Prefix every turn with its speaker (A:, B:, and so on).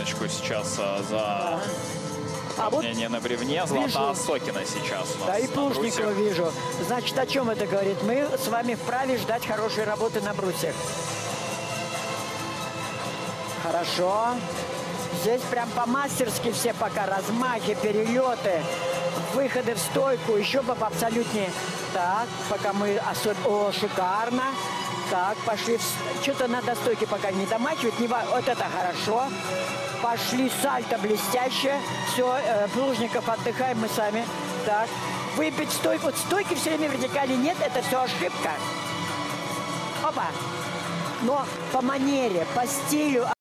A: галочку сейчас за упражнение на бревне. Злата Осокина сейчас у нас.
B: Да, и Плужникова вижу. Значит, о чем это говорит? Мы с вами вправе ждать хорошей работы на брусьях. Хорошо. Здесь прям по-мастерски все пока. Размахи, перелеты, выходы в стойку. Еще бы абсолютнее. Так, пока мы особенно... О, шикарно. Так, пошли. Что-то надо стойки пока не домачивать. Не... Вот это хорошо. Пошли сальто блестяще. Все, Плужников, отдыхаем мы сами. Так, выпить стойку. Вот стойки все время вертикали нет. Это все ошибка. Опа. Но по манере, по стилю...